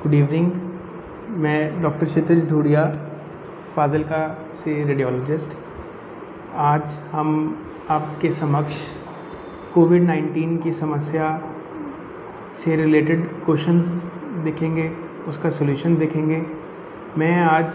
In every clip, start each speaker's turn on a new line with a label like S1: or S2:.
S1: Good evening. मैं doctor Kshitij Dhuria, Fazilka से radiologist. आज हम आपके समक्ष कोविड-19 की समस्या से रिलेटेड क्वेश्चंस देखेंगे, उसका सॉल्यूशन देखेंगे। मैं आज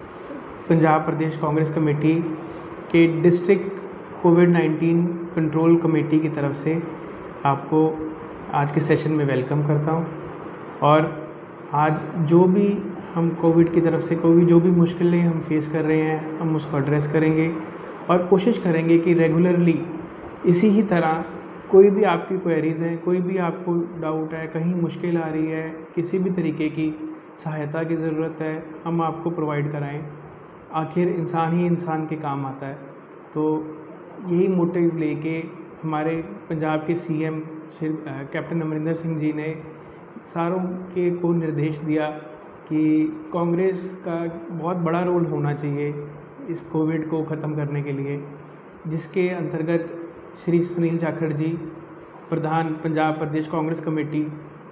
S1: पंजाब प्रदेश कांग्रेस कमेटी के डिस्ट्रिक्ट कोविड-19 कंट्रोल कमेटी की तरफ से आपको आज के सेशन में वेलकम करता हूं। और आज जो भी हम कोविड की तरफ से जो भी मुश्किलें हम फेस कर रहे हैं, हम उसको एड्रेस करेंगे और कोशिश करेंगे कि रेगुलरली इसी ही तरह कोई भी आपकी क्वेरीज़ हैं, कोई भी आपको डाउट है, कहीं मुश्किल आ रही है, किसी भी तरीके की सहायता की ज़रूरत है, हम आपको प्रोवाइड कराएं। आखिर इंसान ही इंसान के काम आता है। तो यही मोटिव लेके हमारे पंजाब के सीएम कैप्टन अमरिंदर सिंह जी ने सारों को निर्देश दिया कि कांग्रेस का बहुत बड़ा रोल होना चाहिए इस कोविड को ख़त्म करने के लिए, जिसके अंतर्गत श्री सुनील जाखड़ जी, प्रधान पंजाब प्रदेश कांग्रेस कमेटी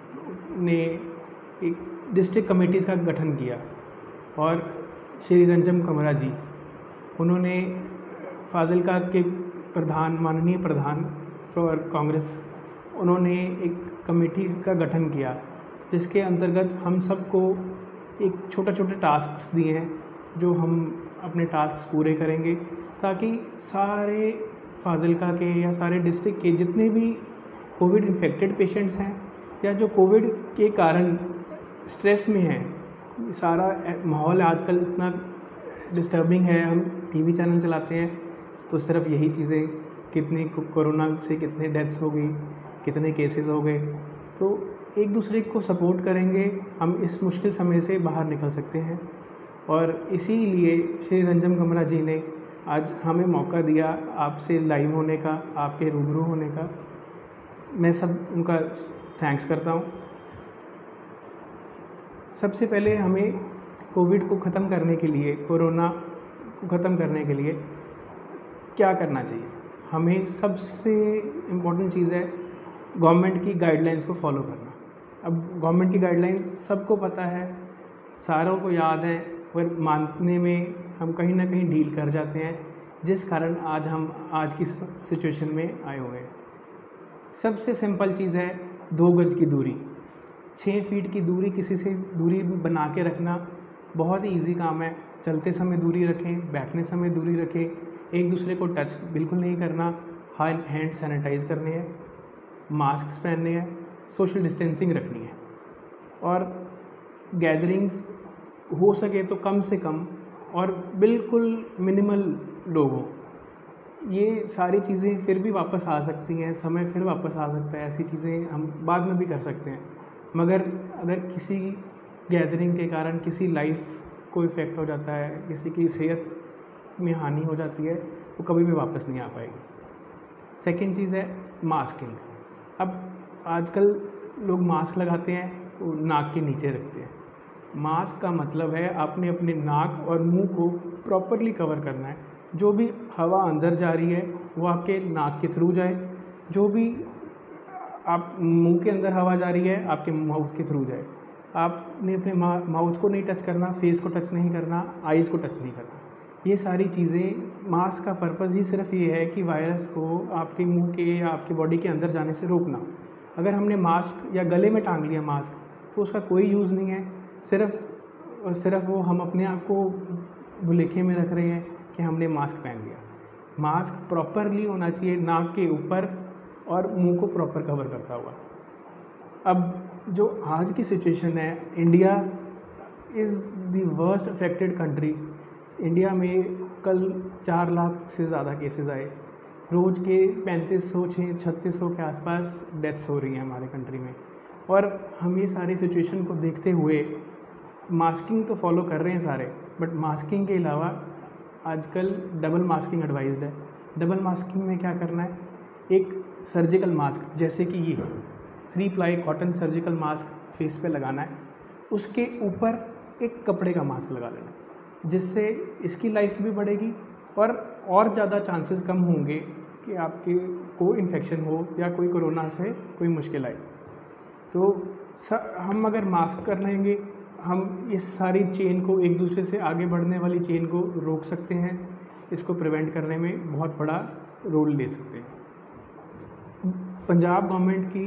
S1: ने एक डिस्ट्रिक्ट कमेटीज़ का गठन किया। और श्री रंजन कमरा जी, उन्होंने फाजिलका के प्रधान, माननीय प्रधान फॉर कांग्रेस, उन्होंने एक कमेटी का गठन किया जिसके अंतर्गत हम सबको एक छोटे टास्क्स दिए हैं, जो हम अपने टास्क्स पूरे करेंगे ताकि सारे फाजिलका के या सारे डिस्ट्रिक्ट के जितने भी कोविड इन्फेक्टेड पेशेंट्स हैं या जो कोविड के कारण स्ट्रेस में हैं, सारा माहौल आजकल इतना डिस्टर्बिंग है। हम टीवी चैनल चलाते हैं तो सिर्फ यही चीज़ें, कितनी कोरोना से कितने डेथ्स हो गई, कितने केसेस हो गए। तो एक दूसरे को सपोर्ट करेंगे, हम इस मुश्किल समय से बाहर निकल सकते हैं। और इसीलिए श्री रंजन कमरा जी ने आज हमें मौका दिया आपसे लाइव होने का, आपके रूबरू होने का। मैं उनका थैंक्स करता हूँ। सबसे पहले हमें कोविड को ख़त्म करने के लिए, कोरोना को ख़त्म करने के लिए क्या करना चाहिए? हमें सबसे इम्पॉर्टेंट चीज़ है गवर्नमेंट की गाइडलाइंस को फॉलो करना। अब गवर्नमेंट की गाइडलाइंस सबको पता है, सारों को याद है, पर मानने में हम कहीं ना कहीं ढील कर जाते हैं, जिस कारण आज की सिचुएशन में आए हुए हैं। सबसे सिंपल चीज़ है 2 गज की दूरी, 6 फीट की दूरी, किसी से दूरी बना के रखना बहुत ही ईजी काम है। चलते समय दूरी रखें, बैठने समय दूरी रखें, एक दूसरे को टच बिल्कुल नहीं करना, हैंड सैनिटाइज करने हैं, मास्क पहनने हैं, सोशल डिस्टेंसिंग रखनी है और गैदरिंग्स हो सके तो कम से कम और बिल्कुल मिनिमल लोग हों। ये सारी चीज़ें फिर भी वापस आ सकती हैं, समय फिर वापस आ सकता है, ऐसी चीज़ें हम बाद में भी कर सकते हैं। मगर अगर किसी गैदरिंग के कारण किसी लाइफ को इफ़ेक्ट हो जाता है, किसी की सेहत में हानि हो जाती है, वो कभी भी वापस नहीं आ पाएगी। सेकंड चीज़ है मास्किंग। अब आजकल लोग मास्क लगाते हैं, वो नाक के नीचे रखते हैं। मास्क का मतलब है आपने अपने नाक और मुंह को प्रॉपरली कवर करना है। जो भी हवा अंदर जा रही है वो आपके नाक के थ्रू जाए, जो भी आप मुंह के अंदर हवा जा रही है आपके माउथ के थ्रू जाए। आपने अपने माउथ को नहीं टच करना, फेस को टच नहीं करना, आइज़ को टच नहीं करना। ये सारी चीज़ें, मास्क का पर्पज़ ही सिर्फ ये है कि वायरस को आपके मुंह के या आपकी बॉडी के अंदर जाने से रोकना। अगर हमने मास्क या गले में टांग लिया मास्क तो उसका कोई यूज़ नहीं है। सिर्फ वो हम अपने आप को भुलेखे में रख रहे हैं कि हमने मास्क पहन लिया। मास्क प्रॉपरली होना चाहिए, नाक के ऊपर और मुंह को प्रॉपर कवर करता हुआ। अब जो आज की सिचुएशन है, India is the worst affected country. India में कल 4 लाख से ज़्यादा केसेस आए, रोज़ के 3500-3600 के आसपास डेथ्स हो रही हैं हमारे कंट्री में। और हम ये सारी सिचुएशन को देखते हुए मास्किंग तो फॉलो कर रहे हैं सारे, बट मास्किंग के अलावा आजकल डबल मास्किंग एडवाइज्ड है। डबल मास्किंग में क्या करना है? एक सर्जिकल मास्क, जैसे कि ये 3 ply cotton surgical mask face पे लगाना है, उसके ऊपर एक कपड़े का मास्क लगा लेना है, जिससे इसकी लाइफ भी बढ़ेगी और ज़्यादा चांसेस कम होंगे कि आपके को इन्फेक्शन हो या कोई कोरोना से कोई मुश्किल आए। तो हम अगर मास्क कर लेंगे, हम इस सारी चेन को, एक दूसरे से आगे बढ़ने वाली चेन को रोक सकते हैं, इसको प्रिवेंट करने में बहुत बड़ा रोल ले सकते हैं। पंजाब गवर्नमेंट की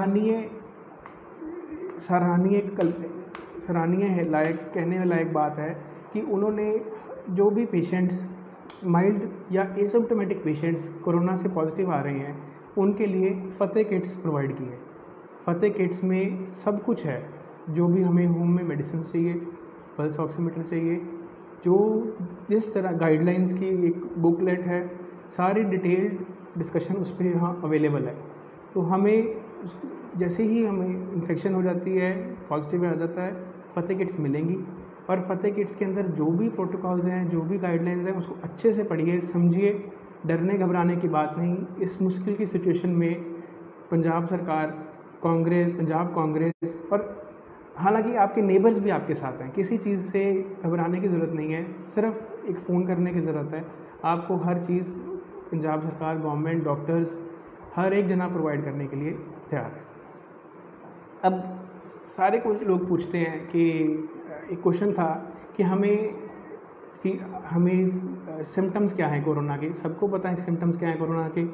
S1: सराहनीय है, कहने लायक बात है कि उन्होंने जो भी पेशेंट्स माइल्ड या एसिम्प्टोमेटिक पेशेंट्स कोरोना से पॉजिटिव आ रहे हैं, उनके लिए फतेह किट्स प्रोवाइड की है। फतेह किट्स में सब कुछ है, जो भी हमें होम में मेडिसिन चाहिए, पल्स ऑक्सीमीटर चाहिए, जो जिस तरह गाइडलाइंस की एक बुकलेट है, सारी डिटेल्ड डिस्कशन उस पर यहाँ अवेलेबल है। तो हमें जैसे ही हमें इन्फेक्शन हो जाती है, पॉजिटिव आ जाता है, फतेह किट्स मिलेंगी। और फतेह किट्स के अंदर जो भी प्रोटोकॉल्स हैं, जो भी गाइडलाइंस हैं, उसको अच्छे से पढ़िए, समझिए। डरने घबराने की बात नहीं। इस मुश्किल की सिचुएशन में पंजाब सरकार, पंजाब कांग्रेस, और हालांकि आपके नेबर्स भी आपके साथ हैं, किसी चीज़ से घबराने की ज़रूरत नहीं है, सिर्फ एक फ़ोन करने की ज़रूरत है। आपको हर चीज़ पंजाब सरकार, गवर्नमेंट, डॉक्टर्स, हर एक जना प्रोवाइड करने के लिए तैयार है। अब सारे कुछ लोग पूछते हैं कि एक क्वेश्चन था कि हमें सिम्टम्स क्या हैं कोरोना के। सबको पता है सिम्टम्स क्या हैं कोरोना के।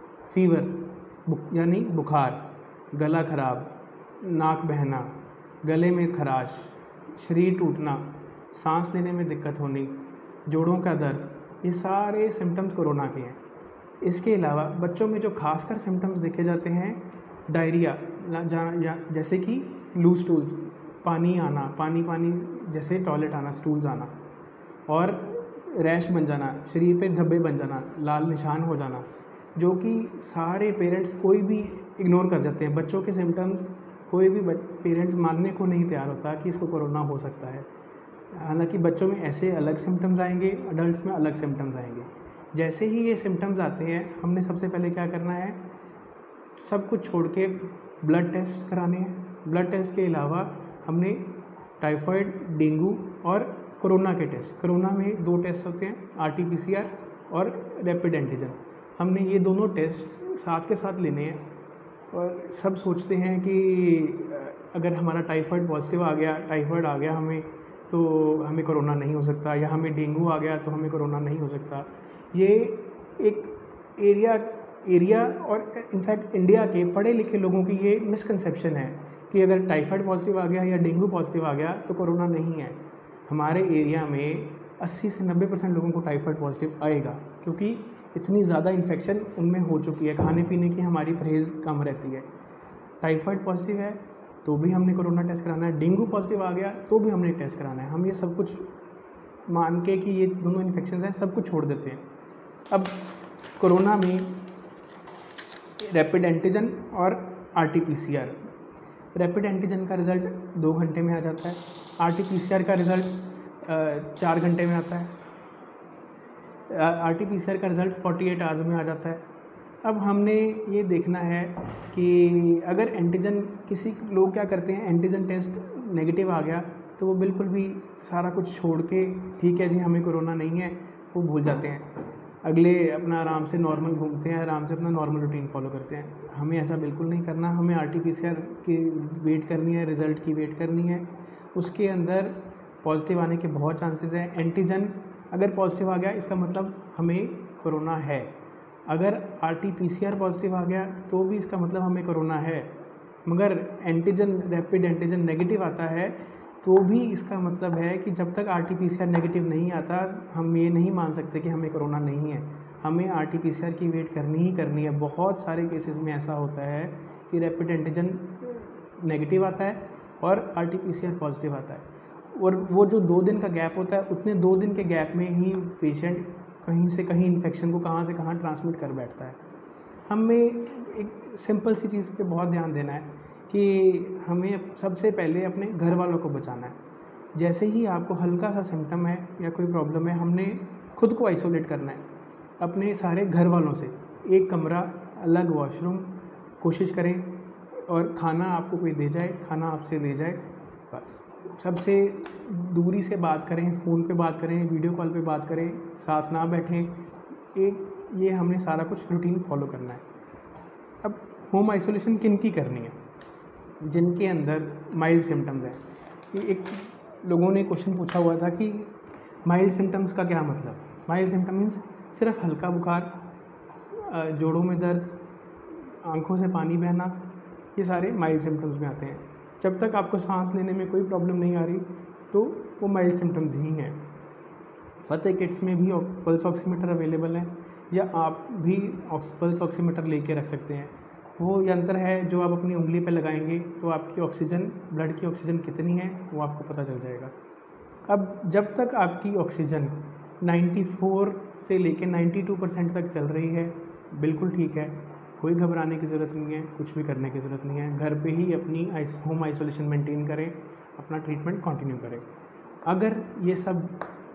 S1: फीवर यानी बुखार, गला खराब, नाक बहना, गले में खराश, शरीर टूटना, सांस लेने में दिक्कत होनी, जोड़ों का दर्द, ये सारे सिम्टम्स कोरोना के हैं। इसके अलावा बच्चों में जो खासकर सिम्टम्स देखे जाते हैं, डायरिया, जैसे कि लूज स्टूल्स, पानी आना, पानी जैसे टॉयलेट आना, स्टूल्स आना, और रैश बन जाना, शरीर पे धब्बे बन जाना, लाल निशान हो जाना, जो कि सारे पेरेंट्स कोई भी इग्नोर कर जाते हैं। बच्चों के सिम्टम्स कोई भी पेरेंट्स मानने को नहीं तैयार होता कि इसको कोरोना हो सकता है। हालांकि बच्चों में ऐसे अलग सिम्टम्स आएंगे, अडल्ट में अलग सिम्टम्स आएंगे। जैसे ही ये सिम्टम्स आते हैं, हमने सबसे पहले क्या करना है, सब कुछ छोड़ के ब्लड टेस्ट कराने हैं। ब्लड टेस्ट के अलावा हमने टाइफाइड, डेंगू और कोरोना के टेस्ट, कोरोना में 2 टेस्ट होते हैं, RT-PCR और रैपिड एंटीजन। हमने ये दोनों टेस्ट साथ के साथ लेने हैं। और सब सोचते हैं कि अगर हमारा टाइफाइड पॉजिटिव आ गया, टाइफाइड आ गया हमें, तो हमें कोरोना नहीं हो सकता, या हमें डेंगू आ गया तो हमें कोरोना नहीं हो सकता। ये एक एरिया और इनफैक्ट इंडिया के पढ़े लिखे लोगों की ये मिसकंसेप्शन है कि अगर टाइफाइड पॉजिटिव आ गया या डेंगू पॉजिटिव आ गया तो कोरोना नहीं है। हमारे एरिया में 80 से 90% लोगों को टाइफाइड पॉजिटिव आएगा, क्योंकि इतनी ज़्यादा इन्फेक्शन उनमें हो चुकी है, खाने पीने की हमारी परहेज़ कम रहती है। टाइफाइड पॉजिटिव है तो भी हमने कोरोना टेस्ट कराना है, डेंगू पॉजिटिव आ गया तो भी हमने टेस्ट कराना है। हम ये सब कुछ मान के कि ये दोनों इन्फेक्शन हैं, सब कुछ छोड़ देते हैं। अब कोरोना में रैपिड एंटीजन और RT-PCR, रैपिड एंटीजन का रिज़ल्ट 2 घंटे में आ जाता है, RT-PCR का रिज़ल्ट 4 घंटे में आता है, RT-PCR का रिज़ल्ट 48 आवर्स में आ जाता है। अब हमने ये देखना है कि अगर एंटीजन, किसी लोग क्या करते हैं, एंटीजन टेस्ट नेगेटिव आ गया तो वो बिल्कुल भी सारा कुछ छोड़ के, ठीक है जी हमें कोरोना नहीं है, वो भूल जाते हैं, अगले अपना आराम से नॉर्मल घूमते हैं, आराम से अपना नॉर्मल रूटीन फॉलो करते हैं। हमें ऐसा बिल्कुल नहीं करना। हमें RT-PCR की वेट करनी है, रिज़ल्ट की वेट करनी है। उसके अंदर पॉजिटिव आने के बहुत चांसेस हैं। एंटीजन अगर पॉजिटिव आ गया, इसका मतलब हमें कोरोना है। अगर RT-PCR पॉजिटिव आ गया तो भी इसका मतलब हमें कोरोना है। मगर एंटीजन, रैपिड एंटीजन नेगेटिव आता है तो भी इसका मतलब है कि जब तक RT-PCR नेगेटिव नहीं आता, हम ये नहीं मान सकते कि हमें कोरोना नहीं है। हमें RT-PCR की वेट करनी ही करनी है। बहुत सारे केसेस में ऐसा होता है कि रैपिड एंटीजन नेगेटिव आता है और RT-PCR पॉजिटिव आता है, और वो जो 2 दिन का गैप होता है, उतने 2 दिन के गैप में ही पेशेंट कहीं से कहीं इन्फेक्शन को कहाँ से कहाँ ट्रांसमिट कर बैठता है। हमें एक सिंपल सी चीज़ पे बहुत ध्यान देना है कि हमें सबसे पहले अपने घर वालों को बचाना है। जैसे ही आपको हल्का सा सिम्टम है या कोई प्रॉब्लम है, हमने खुद को आइसोलेट करना है अपने सारे घर वालों से। एक कमरा, अलग वॉशरूम, कोशिश करें, और खाना आपको कोई दे जाए, खाना आपसे ले जाए, बस। सबसे दूरी से बात करें, फ़ोन पे बात करें, वीडियो कॉल पे बात करें, साथ ना बैठें। ये हमने सारा कुछ रूटीन फॉलो करना है। अब होम आइसोलेशन किन की करनी है? जिनके अंदर माइल्ड सिम्टम्स हैं। कि एक लोगों ने क्वेश्चन पूछा हुआ था कि माइल्ड सिम्टम्स का क्या मतलब। माइल्ड सिम्टम मीन्स सिर्फ हल्का बुखार, जोड़ों में दर्द, आंखों से पानी बहना, ये सारे माइल्ड सिम्टम्स में आते हैं। जब तक आपको सांस लेने में कोई प्रॉब्लम नहीं आ रही तो वो माइल्ड सिम्टम्स ही हैं। फतेह किट्स में भी पल्स ऑक्सीमीटर अवेलेबल है, या आप भी पल्स ऑक्सीमीटर लेके रख सकते हैं। वो यंत्र है जो आप अपनी उंगली पे लगाएंगे तो आपकी ऑक्सीजन, ब्लड की ऑक्सीजन कितनी है वो आपको पता चल जाएगा। अब जब तक आपकी ऑक्सीजन 94 से लेके 92% तक चल रही है, बिल्कुल ठीक है, कोई घबराने की ज़रूरत नहीं है, कुछ भी करने की ज़रूरत नहीं है। घर पे ही अपनी होम आइसोलेशन मेंटेन करें, अपना ट्रीटमेंट कंटिन्यू करें। अगर ये सब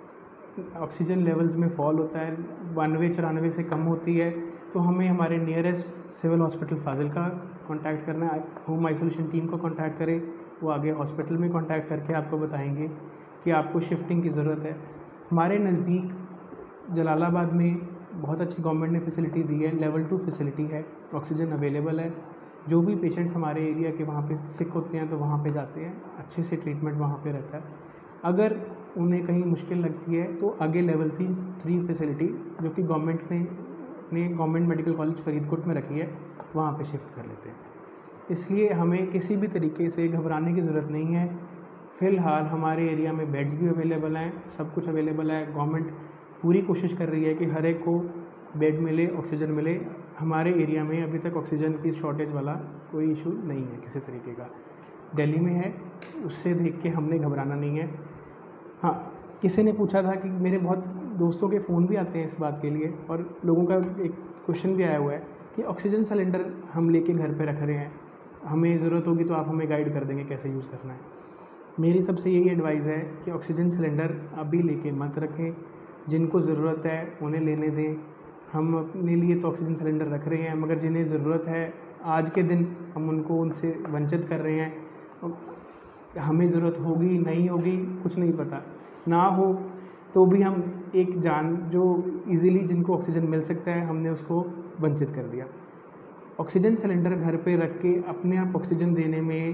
S1: ऑक्सीजन लेवल्स में फॉल होता है, 92-94 से कम होती है, तो हमें हमारे nearest civil hospital Fazilka contact करना है। होम आइसोलेशन टीम को कांटेक्ट करें, वो आगे हॉस्पिटल में कांटेक्ट करके आपको बताएंगे कि आपको शिफ्टिंग की ज़रूरत है। हमारे नज़दीक जलालाबाद में बहुत अच्छी गवर्नमेंट ने फैसिलिटी दी है, लेवल 2 फैसिलिटी है, ऑक्सीजन अवेलेबल है। जो भी पेशेंट्स हमारे एरिया के वहाँ पे सिक होते हैं तो वहाँ पे जाते हैं, अच्छे से ट्रीटमेंट वहाँ पे रहता है। अगर उन्हें कहीं मुश्किल लगती है तो आगे लेवल 3 फैसिलिटी जो कि गवर्नमेंट ने गवर्नमेंट मेडिकल कॉलेज फरीदकोट में रखी है, वहाँ पे शिफ्ट कर लेते हैं। इसलिए हमें किसी भी तरीके से घबराने की ज़रूरत नहीं है। फ़िलहाल हमारे एरिया में बेड्स भी अवेलेबल हैं, सब कुछ अवेलेबल है। गवर्नमेंट पूरी कोशिश कर रही है कि हर एक को बेड मिले, ऑक्सीजन मिले। हमारे एरिया में अभी तक ऑक्सीजन की शॉर्टेज वाला कोई इशू नहीं है किसी तरीके का। दिल्ली में है, उससे देख के हमने घबराना नहीं है। हाँ, किसी ने पूछा था कि मेरे बहुत दोस्तों के फ़ोन भी आते हैं इस बात के लिए, और लोगों का एक क्वेश्चन भी आया हुआ है कि ऑक्सीजन सिलेंडर हम लेके घर पे रख रहे हैं, हमें ज़रूरत होगी तो आप हमें गाइड कर देंगे कैसे यूज़ करना है। मेरी सबसे यही एडवाइस है कि ऑक्सीजन सिलेंडर अभी लेके मत रखें, जिनको ज़रूरत है उन्हें लेने दें। हम अपने लिए तो ऑक्सीजन सिलेंडर रख रहे हैं, मगर जिन्हें ज़रूरत है आज के दिन हम उनको उनसे वंचित कर रहे हैं। हमें ज़रूरत होगी नहीं होगी कुछ नहीं पता, ना हो तो भी हम एक जान जो इजीली जिनको ऑक्सीजन मिल सकता है हमने उसको वंचित कर दिया। ऑक्सीजन सिलेंडर घर पे रख के अपने आप ऑक्सीजन देने में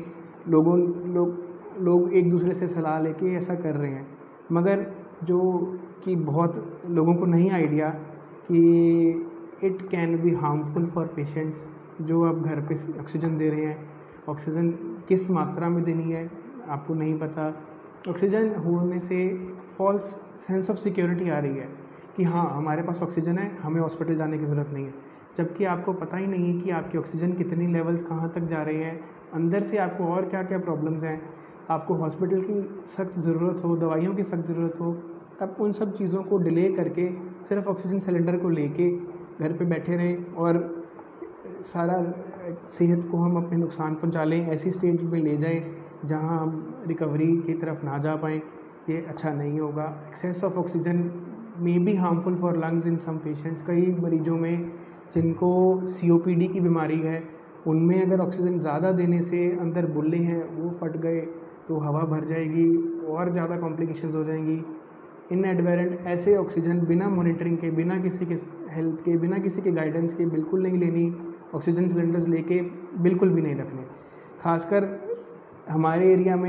S1: लोग एक दूसरे से सलाह लेके ऐसा कर रहे हैं, मगर जो कि बहुत लोगों को नहीं आइडिया कि it can be harmful for patients. जो आप घर पे ऑक्सीजन दे रहे हैं, ऑक्सीजन किस मात्रा में देनी है आपको नहीं पता। ऑक्सीजन होने से एक फॉल्स सेंस ऑफ सिक्योरिटी आ रही है कि हाँ हमारे पास ऑक्सीजन है, हमें हॉस्पिटल जाने की ज़रूरत नहीं है, जबकि आपको पता ही नहीं है कि आपकी ऑक्सीजन कितनी लेवल्स कहाँ तक जा रही हैं, अंदर से आपको और क्या क्या प्रॉब्लम्स हैं। आपको हॉस्पिटल की सख्त ज़रूरत हो, दवाइयों की सख्त ज़रूरत हो, अब उन सब चीज़ों को डिले करके सिर्फ ऑक्सीजन सिलेंडर को लेके घर पे बैठे रहें और सारा सेहत को हम अपने नुकसान पहुंचा लें, ऐसी स्टेज में ले जाएं जहां हम रिकवरी की तरफ ना जा पाएँ, ये अच्छा नहीं होगा। Excess of oxygen may be harmful for lungs in some patients. कई मरीजों में जिनको COPD की बीमारी है, उनमें अगर ऑक्सीजन ज़्यादा देने से अंदर बुल्ले हैं वो फट गए तो हवा भर जाएगी और ज़्यादा कॉम्प्लिकेशंस हो जाएंगी। इनएडवेरेंट ऐसे ऑक्सीजन बिना मॉनिटरिंग के, बिना किसी के हेल्प के, बिना किसी के गाइडेंस के बिल्कुल नहीं लेनी। ऑक्सीजन सिलेंडर्स लेके बिल्कुल भी नहीं रखने। खासकर हमारे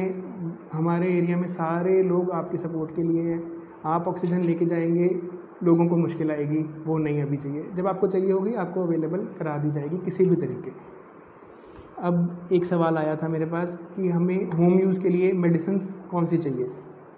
S1: एरिया में सारे लोग आपकी सपोर्ट के लिए हैं। आप ऑक्सीजन लेके जाएंगे, लोगों को मुश्किल आएगी, वो नहीं अभी चाहिए। जब आपको चाहिए होगी आपको अवेलेबल करा दी जाएगी किसी भी तरीके। अब एक सवाल आया था मेरे पास कि हमें होम यूज़ के लिए मेडिसिन्स कौन सी चाहिए।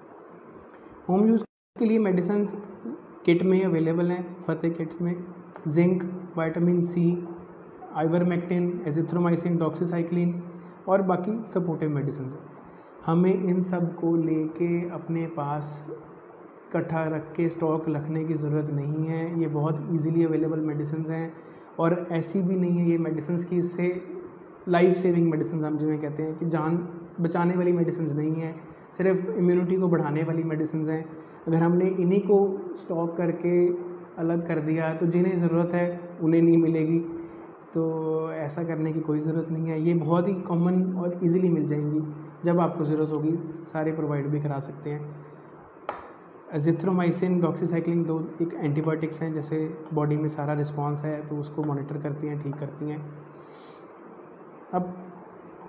S1: होम यूज़ के लिए मेडिसिन्स किट में अवेलेबल हैं, फतेह किट्स में zinc, vitamin C, ivermectin, azithromycin, doxycycline और बाकी सपोर्टिव मेडिसिन्स। हमें इन सब को लेके अपने पास इकट्ठा रख के स्टॉक रखने की ज़रूरत नहीं है। ये बहुत इजीली अवेलेबल मेडिसिन्स हैं और ऐसी भी नहीं है ये मेडिसिन्स की इससे लाइफ सेविंग मेडिसिन हम जिन्हें कहते हैं कि जान बचाने वाली मेडिसिन नहीं है, सिर्फ इम्यूनिटी को बढ़ाने वाली मेडिसिन हैं। अगर हमने इन्हीं को स्टॉक करके अलग कर दिया तो जिन्हें ज़रूरत है उन्हें नहीं मिलेगी, तो ऐसा करने की कोई ज़रूरत नहीं है। ये बहुत ही कॉमन और इजीली मिल जाएंगी, जब आपको ज़रूरत होगी सारे प्रोवाइड भी करा सकते हैं। एजिथ्रोमाइसिन, डॉक्सीसाइक्लिन दो एक एंटीबायोटिक्स हैं, जैसे बॉडी में सारा रिस्पॉन्स है तो उसको मॉनिटर करती हैं, ठीक करती हैं। अब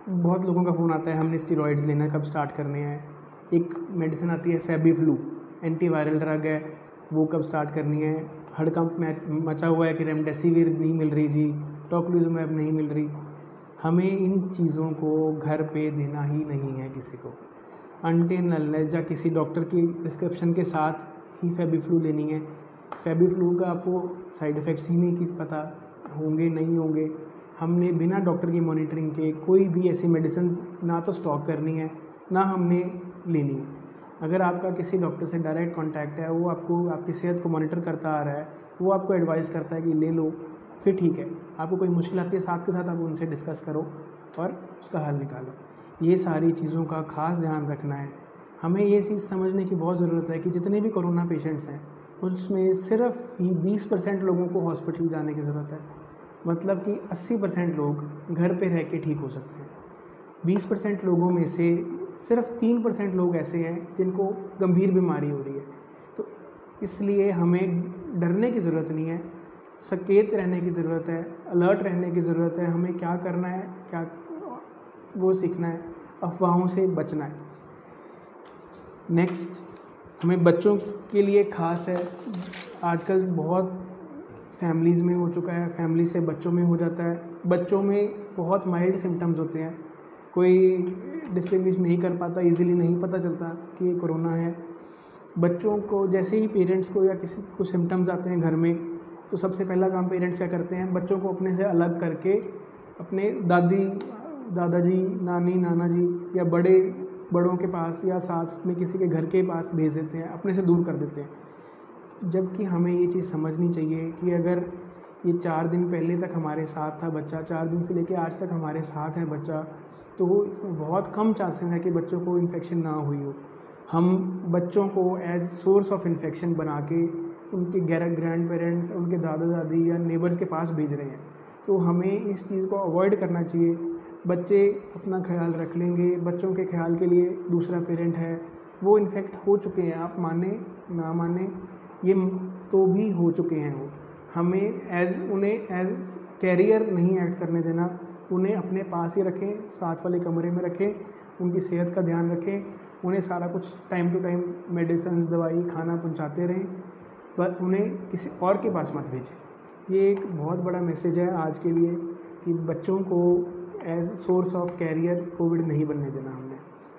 S1: बहुत लोगों का फ़ोन आता है, हमने स्टेरॉइड्स लेना कब स्टार्ट करने हैं। एक मेडिसिन आती है फेबिफ्लू, एंटीवायरल ड्रग है, वो कब स्टार्ट करनी है। हड़कंप मचा हुआ है कि रेमडेसिविर नहीं मिल रही जी, टोक्लूज़ुमैब नहीं मिल रही। हमें इन चीज़ों को घर पे देना ही नहीं है किसी को, अनटिल अनलेस या किसी डॉक्टर की प्रिस्क्रिप्शन के साथ ही फेबिफ्लू लेनी है। फेबिफ्लू का आपको साइड इफ़ेक्ट्स ही नहीं कि पता होंगे नहीं होंगे। हमने बिना डॉक्टर की मॉनिटरिंग के कोई भी ऐसी मेडिसिन ना तो स्टॉक करनी है ना हमने लेनी है। अगर आपका किसी डॉक्टर से डायरेक्ट कांटेक्ट है, वो आपको आपकी सेहत को मॉनिटर करता आ रहा है, वो आपको एडवाइस करता है कि ले लो, फिर ठीक है। आपको कोई मुश्किल आती है, साथ के साथ आप उनसे डिस्कस करो और उसका हल निकालो। ये सारी चीज़ों का ख़ास ध्यान रखना है। हमें ये चीज़ समझने की बहुत ज़रूरत है कि जितने भी कोरोना पेशेंट्स हैं उसमें सिर्फ ही 20% लोगों को हॉस्पिटल जाने की ज़रूरत है। मतलब कि 80% लोग घर पे रह के ठीक हो सकते हैं। 20% लोगों में से सिर्फ 3% लोग ऐसे हैं जिनको गंभीर बीमारी हो रही है। तो इसलिए हमें डरने की ज़रूरत नहीं है, सचेत रहने की ज़रूरत है, अलर्ट रहने की ज़रूरत है। हमें क्या करना है, क्या वो सीखना है, अफवाहों से बचना है। नेक्स्ट, हमें बच्चों के लिए ख़ास है। आजकल बहुत फैमिलीज़ में हो चुका है, फैमिली से बच्चों में हो जाता है। बच्चों में बहुत माइल्ड सिम्टम्स होते हैं, कोई डिस्टिंग्विश नहीं कर पाता, इजीली नहीं पता चलता कि ये कोरोना है। बच्चों को जैसे ही पेरेंट्स को या किसी को सिम्टम्स आते हैं घर में, तो सबसे पहला काम पेरेंट्स क्या करते हैं, बच्चों को अपने से अलग करके अपने दादाजी, नानी, नाना जी या बड़ों के पास या साथ में किसी के घर के पास भेज देते हैं, अपने से दूर कर देते हैं। जबकि हमें ये चीज़ समझनी चाहिए कि अगर ये 4 दिन पहले तक हमारे साथ था बच्चा, 4 दिन से लेके आज तक हमारे साथ है बच्चा, तो इसमें बहुत कम चांसेस है कि बच्चों को इन्फेक्शन ना हुई हो। हम बच्चों को एज सोर्स ऑफ इन्फेक्शन बना के उनके ग्रैंड पेरेंट्स, उनके दादा दादी या नेबर्स के पास भेज रहे हैं। तो हमें इस चीज़ को अवॉइड करना चाहिए। बच्चे अपना ख्याल रख लेंगे, बच्चों के ख्याल के लिए दूसरा पेरेंट है, वो इन्फेक्ट हो चुके हैं, आप माने ना माने ये तो भी हो चुके हैं वो। हमें उन्हें एज कैरियर नहीं एक्ट करने देना, उन्हें अपने पास ही रखें, साथ वाले कमरे में रखें, उनकी सेहत का ध्यान रखें, उन्हें सारा कुछ टाइम टू टाइम मेडिसिन, दवाई, खाना पहुंचाते रहें, पर उन्हें किसी और के पास मत भेजें। ये एक बहुत बड़ा मैसेज है आज के लिए कि बच्चों को as source of carrier covid नहीं बनने देना हमने।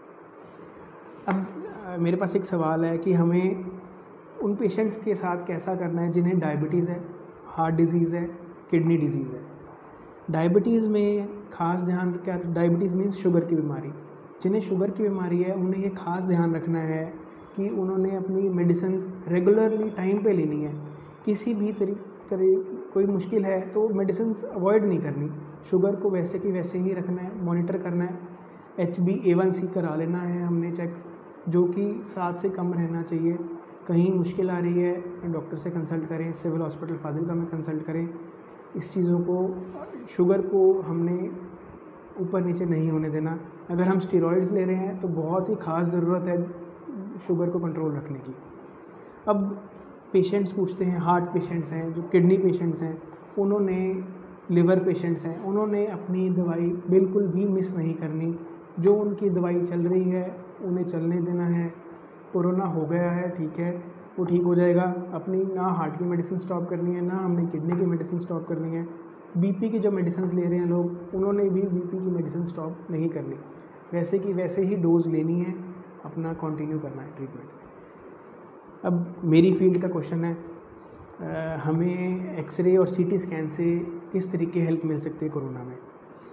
S1: अब मेरे पास एक सवाल है कि हमें उन पेशेंट्स के साथ कैसा करना है जिन्हें डायबिटीज़ है, हार्ट डिजीज़ है, किडनी डिजीज़ है। डायबिटीज़ में ख़ास ध्यान क्या, डायबिटीज़ मीन्स शुगर की बीमारी। जिन्हें शुगर की बीमारी है उन्हें ये ख़ास ध्यान रखना है कि उन्होंने अपनी मेडिसिन रेगुलरली टाइम पे लेनी है। किसी भी कोई मुश्किल है तो मेडिसिन अवॉइड नहीं करनी, शुगर को वैसे की वैसे ही रखना है, मॉनिटर करना है। HbA1c करा लेना है हमने चेक, जो कि 7 से कम रहना चाहिए। कहीं मुश्किल आ रही है डॉक्टर से कंसल्ट करें, सिविल हॉस्पिटल फाजिलका में कंसल्ट करें। इस चीज़ों को, शुगर को हमने ऊपर नीचे नहीं होने देना। अगर हम स्टेरॉइड्स ले रहे हैं तो बहुत ही ख़ास ज़रूरत है शुगर को कंट्रोल रखने की। अब पेशेंट्स पूछते हैं, हार्ट पेशेंट्स हैं, जो किडनी पेशेंट्स हैं, उन्होंने, लिवर पेशेंट्स हैं, उन्होंने अपनी दवाई बिल्कुल भी मिस नहीं करनी। जो उनकी दवाई चल रही है उन्हें चलने देना है। कोरोना हो गया है, ठीक है, वो ठीक हो जाएगा। अपनी ना हार्ट की मेडिसिन स्टॉप करनी है, ना हमने किडनी की मेडिसिन स्टॉप करनी है। बीपी की जो मेडिसिन ले रहे हैं लोग, उन्होंने भी बीपी की मेडिसिन स्टॉप नहीं करनी, वैसे की वैसे ही डोज लेनी है, अपना कंटिन्यू करना है ट्रीटमेंट। अब मेरी फील्ड का क्वेश्चन है, हमें एक्सरे और CT स्कैन से किस तरीके हेल्प मिल सकती है कोरोना में।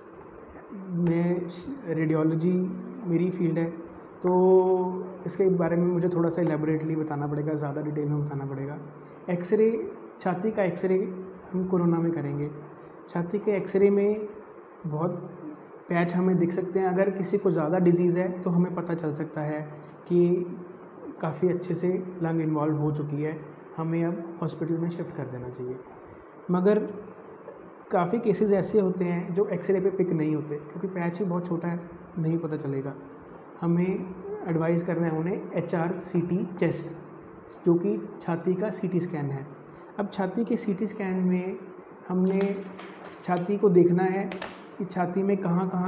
S1: मैं रेडियोलॉजी मेरी फील्ड है, तो इसके बारे में मुझे थोड़ा सा एलेबोरेटली बताना पड़ेगा, ज़्यादा डिटेल में बताना पड़ेगा। एक्सरे, छाती का एक्सरे हम कोरोना में करेंगे। छाती के एक्सरे में बहुत पैच हमें दिख सकते हैं। अगर किसी को ज़्यादा डिजीज़ है तो हमें पता चल सकता है कि काफ़ी अच्छे से लंग इन्वॉल्व हो चुकी है, हमें अब हॉस्पिटल में शिफ्ट कर देना चाहिए। मगर काफ़ी केसेस ऐसे होते हैं जो एक्सरे पे पिक नहीं होते, क्योंकि पैच ही बहुत छोटा है, नहीं पता चलेगा। हमें एडवाइस करना है उन्हें HRCT चेस्ट, जो कि छाती का CT स्कैन है। अब छाती के CT स्कैन में हमने छाती को देखना है कि छाती में कहाँ कहाँ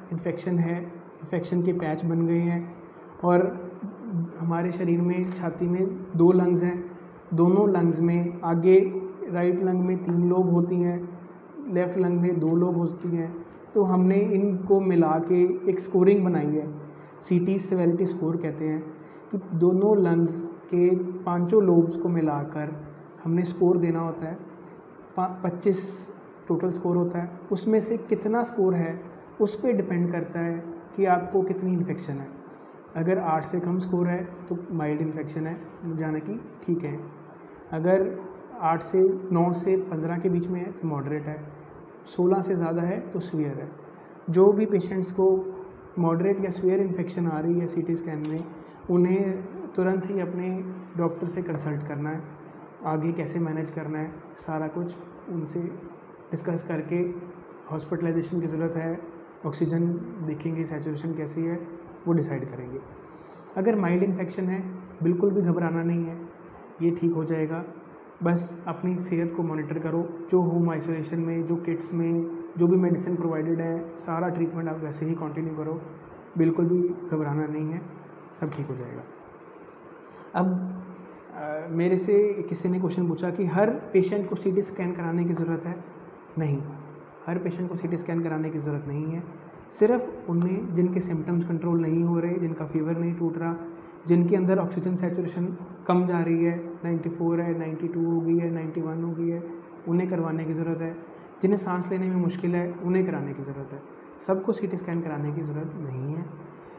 S1: इन्फेक्शन है, इन्फेक्शन के पैच बन गए हैं और हमारे शरीर में छाती में 2 लंग्स हैं, दोनों लंग्स में आगे राइट लंग में 3 लोब होती हैं, लेफ़्ट लंग में 2 लोब होती हैं। तो हमने इनको मिला के एक स्कोरिंग बनाई है, CT सेवेरिटी स्कोर कहते हैं, कि दोनों लंग्स के 5 लोब्स को मिलाकर हमने स्कोर देना होता है। 25 टोटल स्कोर होता है, उसमें से कितना स्कोर है उस पे डिपेंड करता है कि आपको कितनी इन्फेक्शन है। अगर 8 से कम स्कोर है तो माइल्ड इन्फेक्शन है, जाना कि ठीक है। अगर 9 से 15 के बीच में है तो मॉडरेट है, 16 से ज़्यादा है तो सीवियर है। जो भी पेशेंट्स को मॉडरेट या सीवियर इन्फेक्शन आ रही है CT स्कैन में, उन्हें तुरंत ही अपने डॉक्टर से कंसल्ट करना है, आगे कैसे मैनेज करना है सारा कुछ उनसे डिस्कस करके। हॉस्पिटलाइजेशन की ज़रूरत है, ऑक्सीजन देखेंगे, सैचुरेशन कैसी है वो डिसाइड करेंगे। अगर माइल्ड इन्फेक्शन है बिल्कुल भी घबराना नहीं है, ये ठीक हो जाएगा। बस अपनी सेहत को मॉनिटर करो, जो होम आइसोलेशन में, जो किट्स में जो भी मेडिसिन प्रोवाइडेड है, सारा ट्रीटमेंट आप वैसे ही कंटिन्यू करो, बिल्कुल भी घबराना नहीं है, सब ठीक हो जाएगा। अब मेरे से किसी ने क्वेश्चन पूछा कि हर पेशेंट को CT स्कैन कराने की ज़रूरत है? नहीं, हर पेशेंट को CT स्कैन कराने की ज़रूरत नहीं है। सिर्फ उनमें जिनके सिम्टम्स कंट्रोल नहीं हो रहे, जिनका फीवर नहीं टूट रहा, जिनके अंदर ऑक्सीजन सैचुरेशन कम जा रही है, 94 है, 92 हो गई है, 91 हो गई है, उन्हें करवाने की ज़रूरत है। जिन्हें सांस लेने में मुश्किल है उन्हें कराने की ज़रूरत है, सबको CT स्कैन कराने की ज़रूरत नहीं है।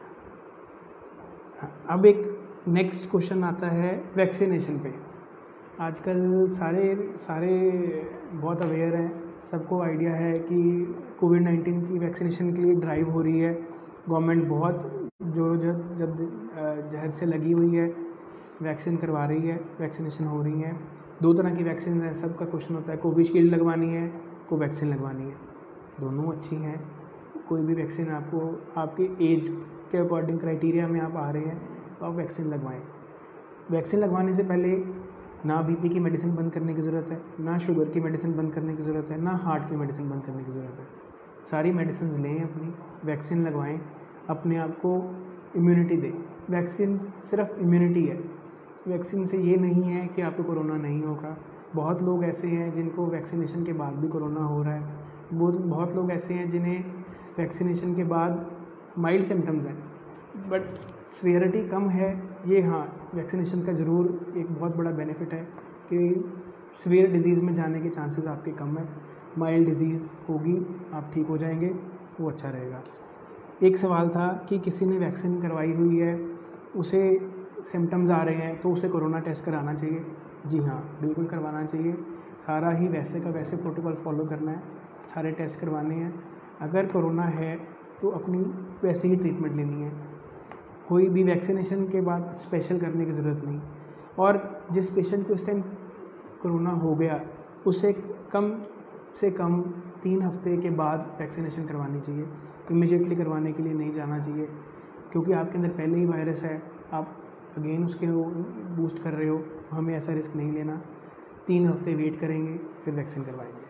S1: अब एक नेक्स्ट क्वेश्चन आता है वैक्सीनेशन पे। आजकल सारे बहुत अवेयर हैं, सबको आइडिया है कि कोविड-19 की वैक्सीनेशन के लिए ड्राइव हो रही है। गवर्नमेंट बहुत जहद से लगी हुई है, वैक्सीन करवा रही है, वैक्सीनेशन हो रही है। 2 तरह की वैक्सीन है, सबका क्वेश्चन होता है कोविशील्ड लगवानी है, कोवैक्सीन लगवानी है। दोनों अच्छी हैं, कोई भी वैक्सीन आपको आपके एज के अकॉर्डिंग क्राइटेरिया में आप आ रहे हैं तो आप वैक्सीन लगवाएं। वैक्सीन लगवाने से पहले ना BP की मेडिसिन बंद करने की ज़रूरत है, ना शुगर की मेडिसिन बंद करने की ज़रूरत है, ना हार्ट की मेडिसिन बंद करने की ज़रूरत है। सारी मेडिसिन लें अपनी, वैक्सीन लगवाएं, अपने आप को इम्यूनिटी दें। वैक्सीन सिर्फ इम्यूनिटी है, वैक्सीन से ये नहीं है कि आपको कोरोना नहीं होगा। बहुत लोग ऐसे हैं जिनको वैक्सीनेशन के बाद भी कोरोना हो रहा है, बहुत लोग ऐसे हैं जिन्हें वैक्सीनेशन के बाद माइल्ड सिम्टम्स हैं बट सीवियरिटी कम है। ये हाँ, वैक्सीनेशन का ज़रूर एक बहुत बड़ा बेनिफिट है कि सीवियर डिज़ीज़ में जाने के चांसेस आपके कम है। माइल्ड डिज़ीज़ होगी, आप ठीक हो जाएंगे, वो अच्छा रहेगा। एक सवाल था कि किसी ने वैक्सीन करवाई हुई है, उसे सिम्टम्स आ रहे हैं तो उसे कोरोना टेस्ट कराना चाहिए? जी हाँ, बिल्कुल करवाना चाहिए। सारा ही वैसे का वैसे प्रोटोकॉल फॉलो करना है, सारे टेस्ट करवाने हैं। अगर कोरोना है तो अपनी वैसे ही ट्रीटमेंट लेनी है, कोई भी वैक्सीनेशन के बाद कुछ स्पेशल करने की ज़रूरत नहीं। और जिस पेशेंट को इस टाइम कोरोना हो गया उसे कम से कम 3 हफ्ते के बाद वैक्सीनेशन करवानी चाहिए, इमीडिएटली करवाने के लिए नहीं जाना चाहिए, क्योंकि आपके अंदर पहले ही वायरस है, आप अगेन उसके बूस्ट कर रहे हो, तो हमें ऐसा रिस्क नहीं लेना। 3 हफ्ते वेट करेंगे फिर वैक्सीन करवाएंगे।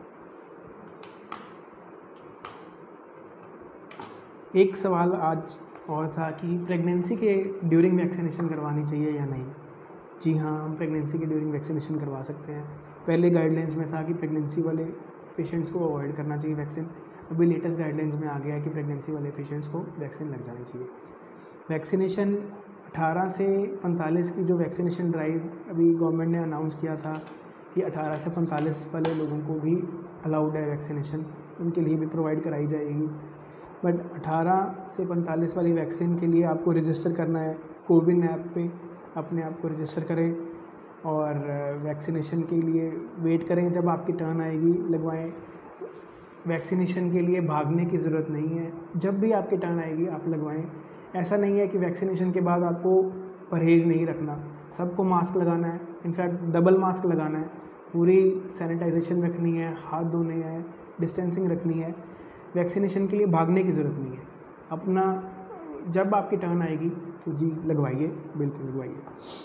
S1: एक सवाल आज और था कि प्रेगनेंसी के ड्यूरिंग वैक्सीनेशन करवानी चाहिए या नहीं। जी हाँ, हम प्रेगनेंसी के ड्यूरिंग वैक्सीनेशन करवा सकते हैं। पहले गाइडलाइंस में था कि प्रेगनेंसी वाले पेशेंट्स को अवॉइड करना चाहिए वैक्सीन, अभी लेटेस्ट गाइडलाइंस में आ गया है कि प्रेगनेंसी वाले पेशेंट्स को वैक्सीन लग जानी चाहिए। वैक्सीनेशन 18 से 45 की जो वैक्सीनेशन ड्राइव अभी गवर्नमेंट ने अनाउंस किया था कि 18 से 45 वाले लोगों को भी अलाउड है वैक्सीनेशन, उनके लिए भी प्रोवाइड कराई जाएगी। बट 18 से 45 वाली वैक्सीन के लिए आपको रजिस्टर करना है, कोविन ऐप पे अपने आप को रजिस्टर करें और वैक्सीनेशन के लिए वेट करें, जब आपकी टर्न आएगी लगवाएं। वैक्सीनेशन के लिए भागने की ज़रूरत नहीं है, जब भी आपकी टर्न आएगी आप लगवाएं। ऐसा नहीं है कि वैक्सीनेशन के बाद आपको परहेज़ नहीं रखना, सबको मास्क लगाना है, इनफैक्ट डबल मास्क लगाना है, पूरी सैनिटाइजेशन रखनी है, हाथ धोने हैं, डिस्टेंसिंग रखनी है। वैक्सीनेशन के लिए भागने की ज़रूरत नहीं है, अपना जब आपकी टर्न आएगी तो जी लगवाइए, बिल्कुल लगवाइए।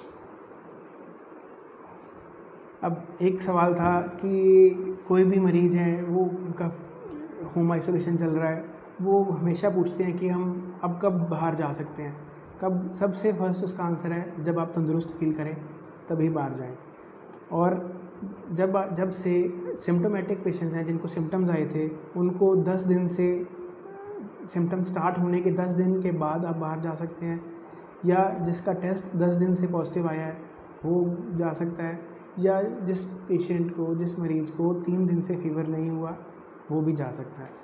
S1: अब एक सवाल था कि कोई भी मरीज़ है, वो उनका होम आइसोलेशन चल रहा है वो हमेशा पूछते हैं कि हम अब कब बाहर जा सकते हैं, कब। सबसे फर्स्ट उसका आंसर है जब आप तंदुरुस्त फील करें तभी बाहर जाएं। और जब से सिम्टोमेटिक पेशेंट्स हैं जिनको सिम्टम्स आए थे, उनको 10 दिन से सिम्टम स्टार्ट होने के 10 दिन के बाद आप बाहर जा सकते हैं, या जिसका टेस्ट 10 दिन से पॉजिटिव आया है वो जा सकता है, या जिस पेशेंट को, जिस मरीज़ को 3 दिन से फीवर नहीं हुआ वो भी जा सकता है।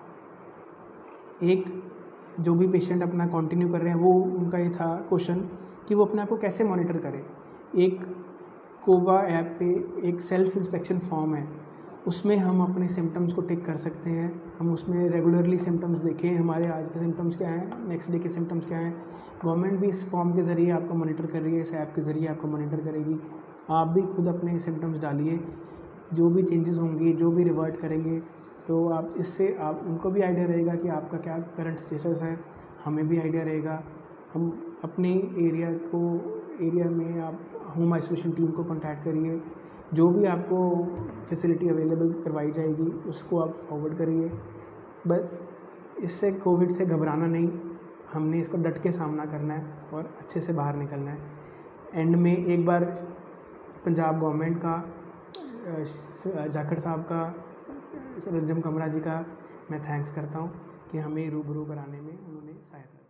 S1: एक जो भी पेशेंट अपना कंटिन्यू कर रहे हैं, वो उनका ये था क्वेश्चन कि वो अपने आप को कैसे मॉनिटर करें। एक कोवा ऐप पे एक सेल्फ इंस्पेक्शन फॉर्म है, उसमें हम अपने सिम्टम्स को टिक कर सकते हैं। हम उसमें रेगुलरली सिम्टम्स देखें, हमारे आज के सिम्टम्स क्या हैं, नेक्स्ट डे के सिम्टम्स क्या हैं। गवर्नमेंट भी इस फॉर्म के ज़रिए आपको मॉनिटर कर रही है, इस ऐप के ज़रिए आपको मॉनिटर करेगी। आप भी खुद अपने सिम्टम्स डालिए, जो भी चेंजेस होंगी, जो भी रिवर्ट करेंगे, तो आप इससे आप उनको भी आइडिया रहेगा कि आपका क्या करंट स्टेटस है, हमें भी आइडिया रहेगा। हम अपने एरिया में आप होम आइसोलेशन टीम को कॉन्टैक्ट करिए, जो भी आपको फैसिलिटी अवेलेबल करवाई जाएगी उसको आप फॉरवर्ड करिए। बस इससे कोविड से घबराना नहीं, हमने इसको डट के सामना करना है और अच्छे से बाहर निकलना है। एंड में एक बार पंजाब गवर्नमेंट का, जाखड़ साहब का, रंजन कमरा जी का मैं थैंक्स करता हूँ कि हमें रूबरू कराने में उन्होंने सहायता की।